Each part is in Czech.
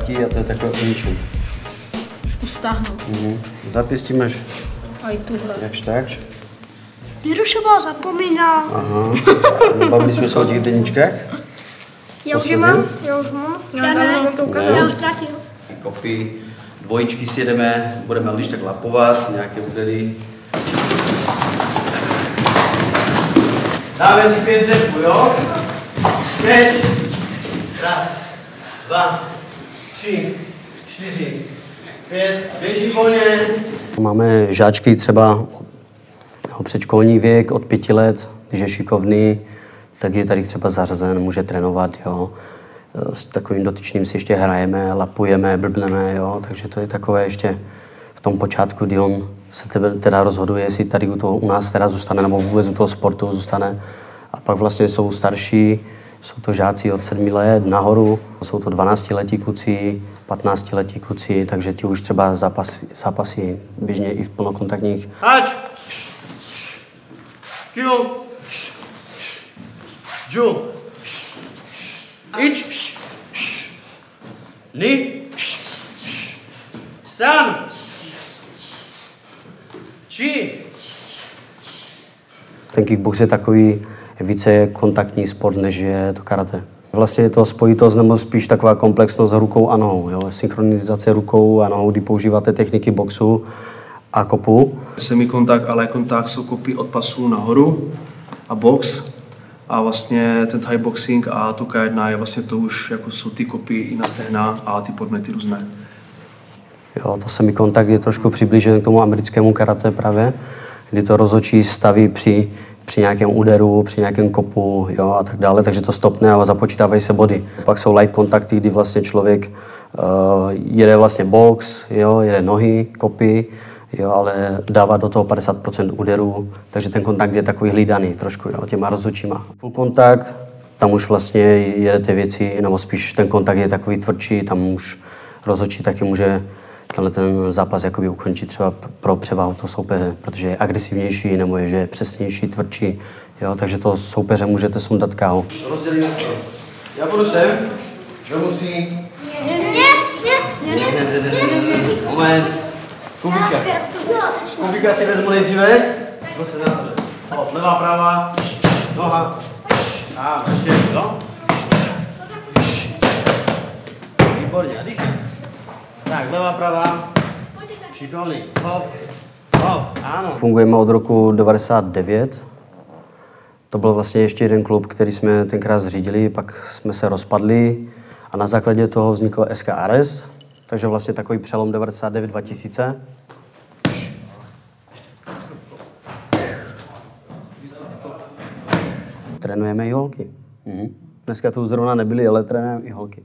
platí a to je takové uničení. Trošku stáhnout. Zapěstí máš A i tuhle. jakž tak. Mirušová zapomíná. Aha. Bavili jsme se o těch deníčkách? Já už je mám. Já už mám. Já ne. Já už ztratil. Kopy, dvojičky si jedeme, budeme když tak lapovat, nějaké údery. Dáme si 5 řepů, jo? 5. Raz, 2, 3, 4, 5. Běží volně. Máme žáčky třeba předškolní věk od 5 let, když je šikovný, tak je tady třeba zařazen, může trénovat, jo. S takovým dotyčným si ještě hrajeme, lapujeme, blbneme, jo. Takže to je takové ještě v tom počátku, kdy on se teda rozhoduje, jestli tady u nás teda zůstane, nebo vůbec u toho sportu zůstane. A pak vlastně jsou starší, jsou to žáci od 7 let nahoru, jsou to 12letí kluci, 15letí kluci, takže ti už třeba zápasí běžně i v plnokontaktních. Hač! Kyu! Ju! Ič! Ni! San! Či! Ten kickbox je takový více kontaktní sport, než je to karate. Vlastně je to spojitost, nebo spíš taková komplexnost rukou a nohou. Jo? Synchronizace rukou a nohou, kdy používáte techniky boxu a kopu. Semikontakt, ale kontakt jsou kopy od pasů nahoru a box. A vlastně ten Thai boxing a to K1 je vlastně to už, jako jsou ty kopy i na stehna a ty podměty různé. Jo, to semikontakt je trošku přiblížen k tomu americkému karate právě, kdy to rozhodčí staví při nějakém úderu, při nějakém kopu, jo, a tak dále, takže to stopne a započítávají se body. Pak jsou light kontakty, kdy vlastně člověk jede vlastně box, jo, jede nohy, kopy, jo, ale dává do toho 50% úderů, takže ten kontakt je takový hlídaný trošku, jo, těma rozhodčíma. Full kontakt, tam už vlastně jedete věci, nebo spíš ten kontakt je takový tvrdší, tam už rozhodčí taky může ten zápas jakoby ukončit třeba pro převahu toho soupeře, protože je agresivnější nebo je, že je přesnější, tvrdší, jo, takže toho soupeře můžete sundat KO. Rozdělíme se. Já budu sem, vemu si... Moment. Kubíka si vezmu nejdříve. Pojď se nahoře. Levá, pravá, noha. A ještě, no. Výborně, a dýchej. Tak, levá, pravá. Šikovný. Hop, hop, ano. Fungujeme od roku 99. To byl vlastně ještě jeden klub, který jsme tenkrát zřídili, pak jsme se rozpadli a na základě toho vzniklo SKRS, takže vlastně takový přelom 99-2000. Trénujeme i holky. Dneska tu zrovna nebyly, ale trénujeme i holky.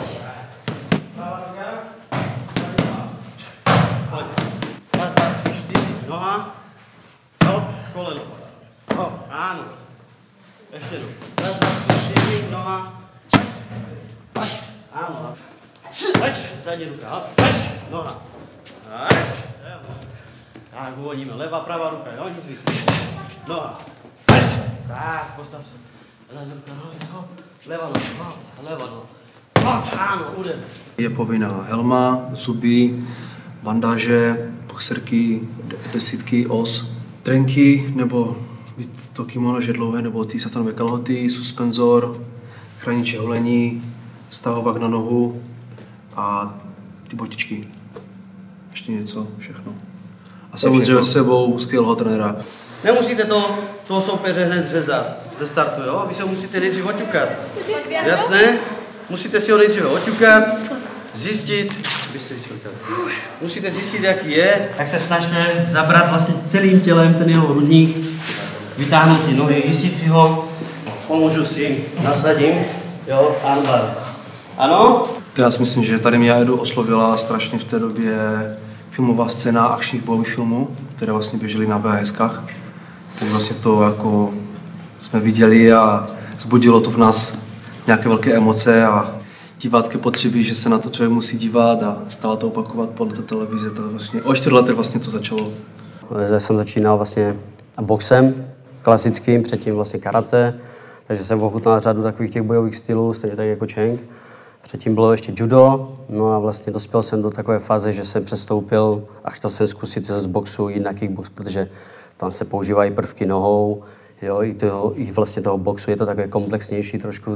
Noha, hop, koleno. Hop, ano. Ještě jdu. Raz, dva, tři, čtyři, noha. Ano. Pojď, zadní ruka, hop, pojď, noha. Tak, uvolníme. Levá, pravá ruka, jo, nic víc. Noha. Pojď. Tak, postav se. Zadní ruka, hop, levá noha, hop, levá noha. Hop, ano, ujdeme. Je povinná helma, zuby, bandáže, boxerky, desítky, os, trenky, nebo to kimono, že dlouhé, nebo ty satanové kalhoty, suspenzor, chrániče holení, stahovák na nohu a ty botičky. Ještě něco, všechno. A samozřejmě s sebou skvělého trenéra. Nemusíte toho soupeře hned řezat ze startu, jo? Vy se musíte nejdřív oťukat. Jasné? Musíte si ho nejdříve oťukat, zjistit, musíte zjistit, jaký je, tak se snažte zabrat vlastně celým tělem ten jeho hrudník, vytáhnout ty nohy, jistit si ho, pomůžu si, nasadím, jo, armbar. Ano? Já si myslím, že tady mě Edu oslovila strašně v té době filmová scéna akčních bojových filmů, které vlastně běžely na VHSkách. Tak vlastně to jako jsme viděli a vzbudilo to v nás nějaké velké emoce a divácké potřeby, že se na to člověk musí dívat a stále to opakovat podle té televize. To vlastně, o 4 lety vlastně to začalo. Já jsem začínal vlastně boxem klasickým, předtím vlastně karate, takže jsem ochutnal řadu takových těch bojových stylů, stejně tak jako Cheng. Předtím bylo ještě judo, no a vlastně dospěl jsem do takové fáze, že jsem přestoupil a chtěl jsem zkusit z boxu jít na kickbox, protože tam se používají prvky nohou, jo, i vlastně toho boxu je to takové komplexnější trošku.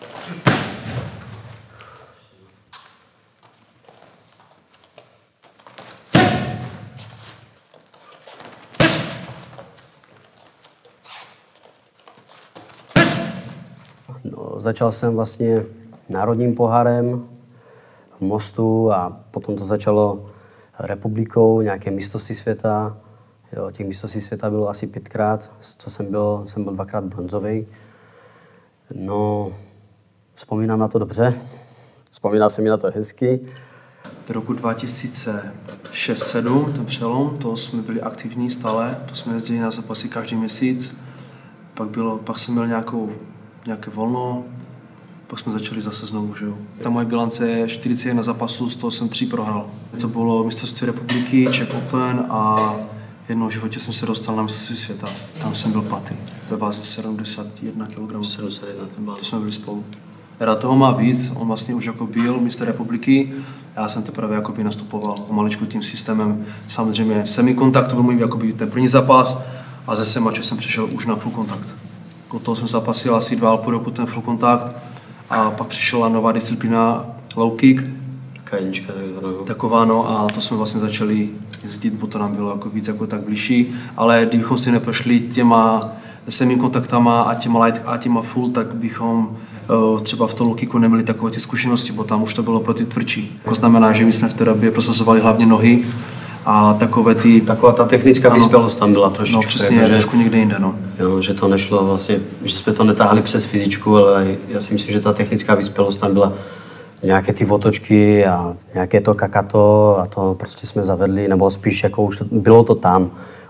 No, začal jsem vlastně národním pohárem v Mostu a potom to začalo republikou, nějaké mistrovství světa. Jo, těch mistrovství světa bylo asi 5krát, co jsem byl 2krát bronzový. No, vzpomínám na to dobře, vzpomíná se mi na to hezky. V roku 2006-2007, ten přelom, to jsme byli aktivní stále, to jsme jezdili na zápasy každý měsíc. Pak jsem měl nějaké volno, pak jsme začali zase znovu, že jo. Ta moje bilance je 41 zápasů, z toho jsem 3 prohrál. To bylo mistrovství republiky, Czech Open a jednou v životě jsem se dostal na mistrovství světa. Tam jsem byl patý, ve váze 71 kg. 71, to jsme byli spolu. Era toho má víc, on vlastně už jako byl mistr republiky, já jsem teprve jakoby nastupoval pomaličku tím systémem. Samozřejmě semikontakt, to byl můj jakoby ten první zápas a ze semaču jsem přešel už na full kontakt. Od toho jsem zapasil asi 2,5 roku ten full kontakt a pak přišla nová disciplína low kick. Kajnička taková, no, a to jsme vlastně začali jezdit, bo to nám bylo jako víc jako tak bližší, ale kdybychom si neprošli těma semikontaktama a těma light a těma full, tak bychom třeba v tom low kicku neměli takové ty zkušenosti, bo tam už to bylo pro ty tvrdší. To znamená, že my jsme v té době prosazovali hlavně nohy a taková ta technická vyspělost tam byla trošičku. No přesně, jako, trošku někde jinde, no. Jo, že to nešlo vlastně, že jsme to netáhli přes fyzičku, ale já si myslím, že ta technická vyspělost tam byla nějaké ty otočky a nějaké to kakato a to prostě jsme zavedli, nebo spíš jako už bylo to tam.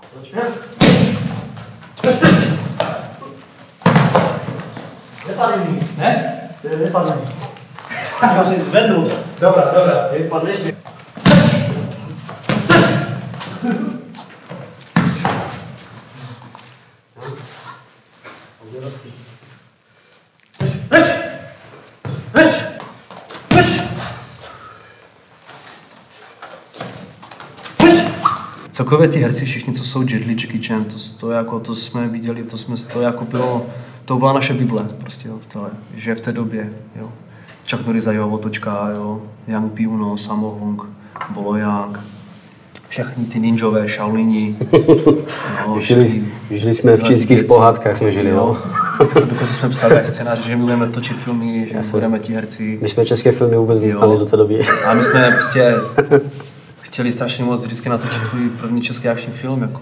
Nepadni. Ne? Nepadni. Já si zvednu. Dobrá. Vypadneš mi. Celkově ty herci všichni, co jsou Jet Li, Jackie Chan, to jsme viděli, to byla naše bible, prostě, jo, že v té době, jo. Chuck Norris a jeho otočka, jo, Yang Piuno, Sammo Hung, Bolo Yang, všichni ty ninjové, Shaolini. No, žili jsme v čínských pohádkách, jsme žili, jo. Dokonce jsme psali scénář, že my budeme točit filmy, že budeme ti herci. My jsme české filmy vůbec neznali do té doby. A my jsme prostě chtěli strašně moc vždycky natočit svůj první český akční film, jako.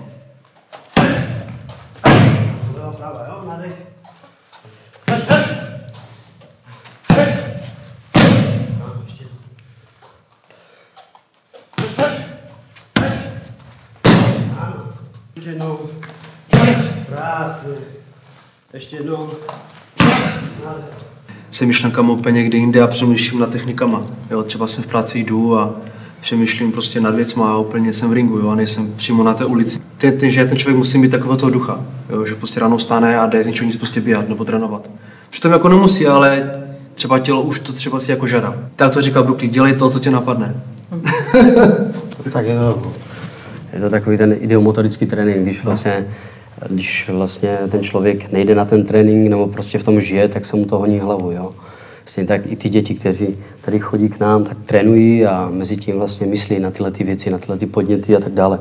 Ještě jednou. Krásně. Ještě jednou. Se myšlenkama úplně někde jinde a přemýšlím nad technikama. Jo, třeba jsem v práci jdu a přemýšlím prostě nad věcma a úplně jsem v ringu, jo, a nejsem přímo na té ulici. Že ten člověk musí mít takového toho ducha, jo, že prostě ráno vstane a jde z ničeho nic prostě běhat nebo trénovat. Přitom jako nemusí, ale třeba tělo už to třeba si jako žádá. Tak to říká Bruklík, dělej to, co tě napadne. Tak je to takový ten ideomotorický trénink, když vlastně ten člověk nejde na ten trénink nebo prostě v tom žije, tak se mu to honí hlavu, jo. Stejně tak i ty děti, kteří tady chodí k nám, tak trénují a mezi tím vlastně myslí na tyhle ty věci, na tyhle ty podněty a tak dále.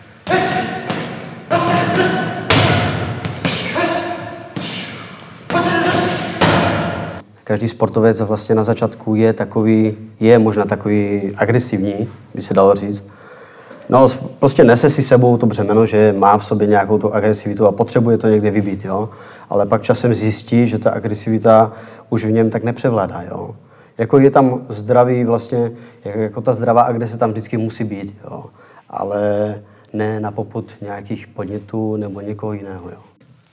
Každý sportovec vlastně na začátku je možná takový agresivní, by se dalo říct. No, prostě nese si sebou to břemeno, že má v sobě nějakou tu agresivitu a potřebuje to někde vybít, jo. Ale pak časem zjistí, že ta agresivita už v něm tak nepřevládá, jo. Jako je tam zdravý vlastně, jako ta zdravá agrese tam vždycky musí být, jo. Ale ne na popud nějakých podnětů nebo někoho jiného, jo.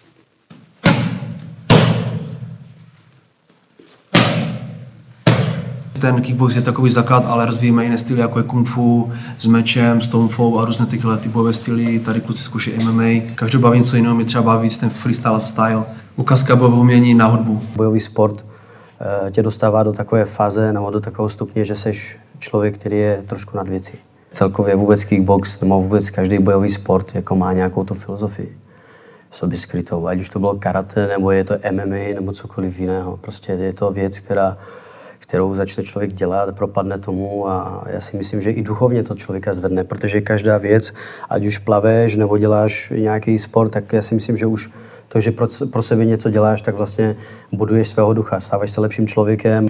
Ten kickbox je takový základ, ale rozvíjíme jiné styly, jako je kung fu, s mečem, s toumfou a různé tyhle typové styly. Tady kluci zkouší MMA. Každou baví něco jiného, mě třeba baví ten freestyle style. Ukázka bojového umění na hudbu. Bojový sport tě dostává do takové fáze nebo do takového stupně, že seš člověk, který je trošku nad věcí. Celkově vůbec kickbox nebo vůbec každý bojový sport jako má nějakou tu filozofii v sobě skrytou. Ať už to bylo karate, nebo je to MMA, nebo cokoliv jiného. Prostě je to věc, kterou začne člověk dělat, propadne tomu a já si myslím, že i duchovně to člověka zvedne, protože každá věc, ať už plaveš nebo děláš nějaký sport, tak já si myslím, že už to, že pro sebe něco děláš, tak vlastně buduješ svého ducha, stáváš se lepším člověkem.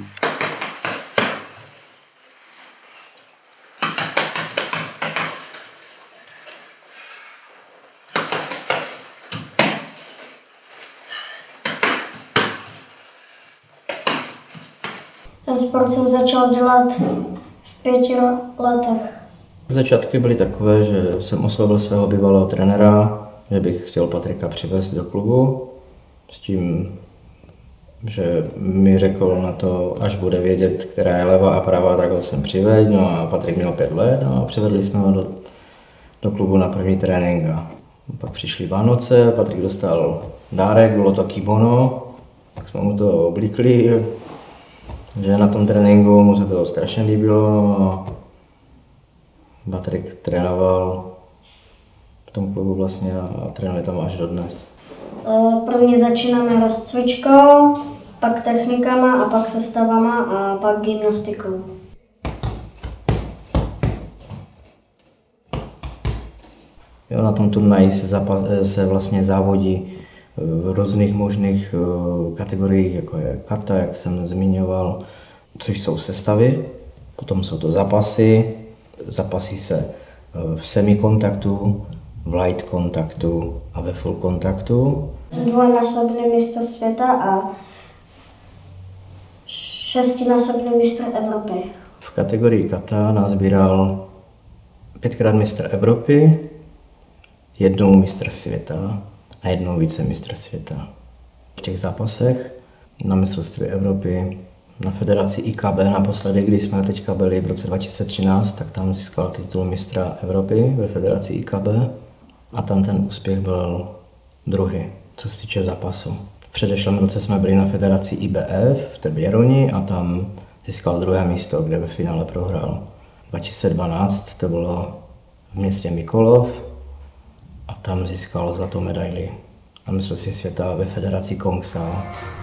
Ten sport jsem začal dělat v 5 letech. Začátky byly takové, že jsem oslovil svého bývalého trenéra, že bych chtěl Patrika přivést do klubu s tím, že mi řekl na to, až bude vědět, která je levá a pravá, tak ho sem přiveď. No a Patrik měl 5 let a přivedli jsme ho do klubu na první trénink. A pak přišly Vánoce, Patrik dostal dárek, bylo to kimono, tak jsme mu to oblíkli. Že na tom tréninku mu se to strašně líbilo a Patrik trénoval v tom klubu vlastně a trénuje tam až dodnes. Prvně začínáme rozcvičkou, pak technikama a pak sestavama a pak gymnastikou. Jo, na tom turnaji se vlastně závodí v různých možných kategoriích, jako je kata, jak jsem zmiňoval, což jsou sestavy, potom jsou to zápasy, zapasí se v semikontaktu, v light kontaktu a ve full kontaktu. Dvojnásobný mistr světa a 6násobný mistr Evropy. V kategorii kata nazbíral 5krát mistr Evropy, 1 mistr světa a 1 vicemistr světa. V těch zápasech na mistrovství Evropy, na federaci IKB naposledy, když jsme teďka byli v roce 2013, tak tam získal titul mistra Evropy ve federaci IKB a tam ten úspěch byl druhý, co se týče zápasu. V předešlém roce jsme byli na federaci IBF v Teběroni a tam získal 2. místo, kde ve finále prohrál. 2012 to bylo v městě Mikolov a tam získal zlatou medaili na mistrovství světa ve federaci Kongsal.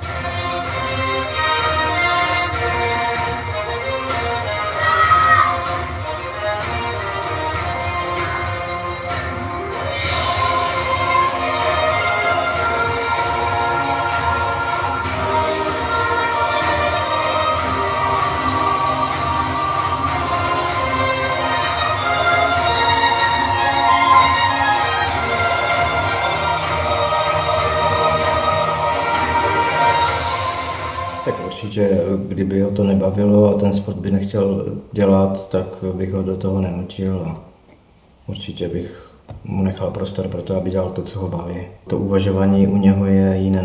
Tak určitě, kdyby ho to nebavilo a ten sport by nechtěl dělat, tak bych ho do toho nenutil a určitě bych mu nechal prostor pro to, aby dělal to, co ho baví. To uvažování u něho je jiné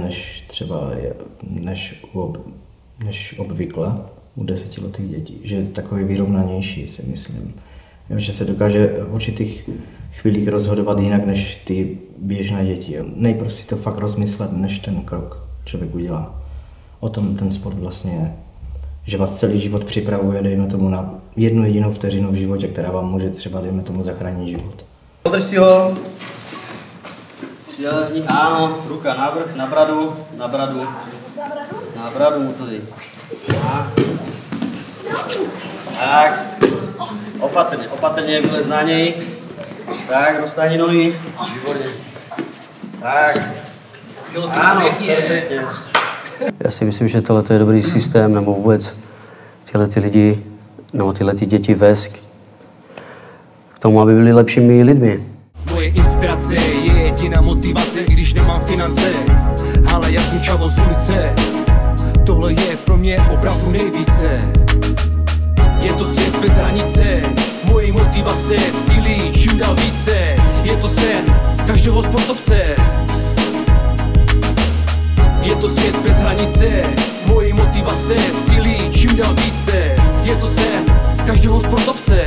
než obvykle u 10letých dětí, že je takový vyrovnanější, si myslím. Že se dokáže v určitých chvílích rozhodovat jinak než ty běžné děti. Nejprve si to fakt rozmyslet, než ten krok člověk udělá. O tom ten sport vlastně je. Že vás celý život připravuje, dejme tomu, na 1 jedinou vteřinu v životě, která vám může třeba, dejme tomu, zachránit život. Podrž si ho. Přidělení, ano, ruka navrch, na bradu. Na bradu mu to dej. Tak. Opatrně, vylez na něj. Tak, roztáhni nohy. Výborně. Tak. Ano, perfektně. Já si myslím, že tohle je dobrý systém, nebo vůbec ty lidi, nebo tyhle děti vést k tomu, aby byli lepšími lidmi. Moje inspirace je jediná motivace, když nemám finance, ale já jsem čavo z ulice. Tohle je pro mě opravdu nejvíce. Je to svět bez hranice, moje motivace sílí čím dál více. Je to sen každého sportovce. Je to svět bez hranice, moje motivace sílí čím dál více. Je to sen každého sportovce.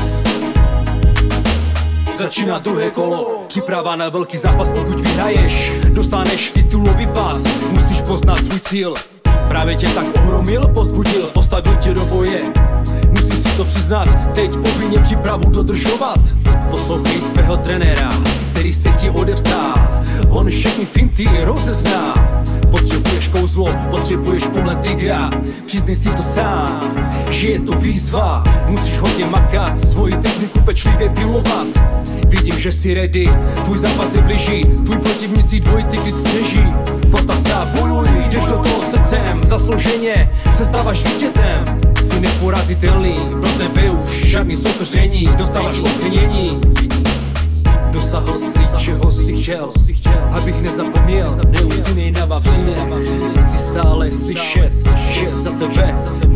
Začíná druhé kolo, příprava na velký zápas, pokud vyhraješ, dostaneš titulový pas. Musíš poznat svůj cíl Právě tě tak ohromil, pozbudil, postavil tě do boje. Musíš si to přiznat, teď povinně přípravu dodržovat. Poslouchej svého trenéra, který se ti odevzdá. On všechny finty rozezná. Potřebuješ kouzlo, potřebuješ pohled tygra. Přiznej si to sám, že je to výzva. Musíš hodně makat, svoji techniku pečlivě pilovat. Vidím, že jsi ready, tvůj zápas je blíží. Tvůj protivník si dvoj tygry střeží. Postav se a bojuj, jdeš do toho srdcem. Zaslouženě se stáváš vítězem. Jsi neporazitelný, pro tebe už žádný soupeř není. Dostáváš ocenění. Dosáhl si, čeho si chtěl, abych nezapomněl, neusínej na vavřině. Chci stále slyšet, že za tebe